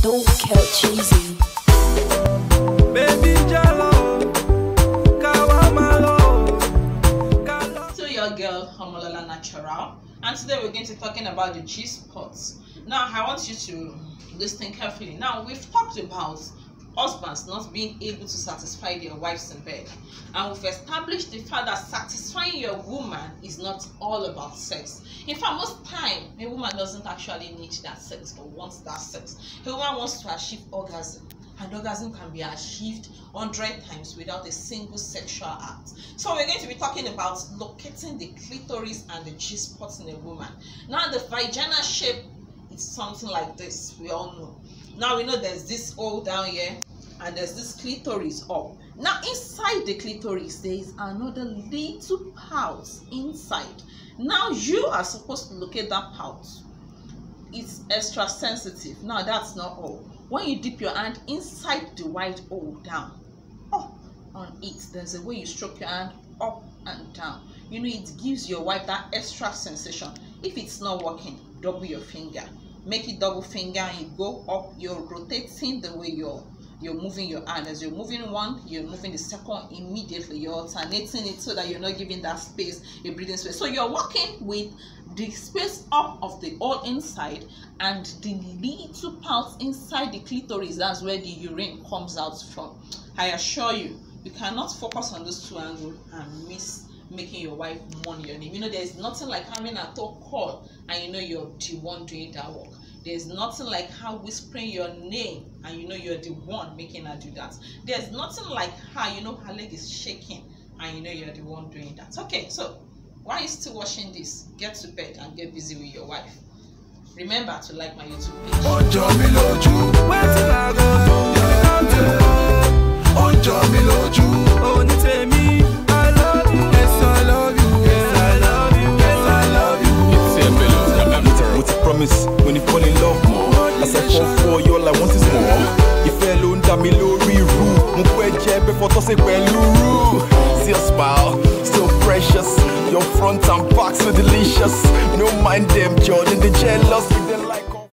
Don't get cheesy. Baby Jello, Kawamalo. So your girl Homolola Natural, and today we're going to be talking about the G-spots. Now I want you to listen carefully. Now we've talked about husbands not being able to satisfy their wives in bed, and we've established the fact that satisfying your woman is not all about sex. In fact, most time a woman doesn't actually need that sex or wants that sex. A woman wants to achieve orgasm, and orgasm can be achieved 100 times without a single sexual act. So we're going to be talking about locating the clitoris and the G-spots in a woman. Now the vaginal shape is something like this, we all know. Now we know there's this hole down here and there's this clitoris up. Now inside the clitoris there is another little pouch inside. Now you are supposed to locate that pouch. It's extra sensitive. Now that's not all. When you dip your hand inside the white hole down, on it, there's a way you stroke your hand up and down. You know, it gives your wife that extra sensation. If it's not working, double your finger. Make it double finger and you go up. You're rotating the way you're moving your hand. As you're moving one, you're moving the second immediately. You're alternating it so that you're not giving that space a breathing space. So you're working with the space up of the hole inside and the little pouch inside the clitoris. That's where the urine comes out from. I assure you, you cannot focus on those two angles and miss making your wife mourn your name. You know, there's nothing like having a talk call and you know you're the one doing that work. There's nothing like her whispering your name and you know you're the one making her do that. There's nothing like her, you know, her leg is shaking and you know you're the one doing that. Okay, so why are you still watching this? Get to bed and get busy with your wife. Remember to like my YouTube page. When you fall in love more, as I fall for you, all I want is more. You fell alone, damn me low, before to say see your smile, still precious. Your front and back so delicious. No mind them, Jordan, the jealous.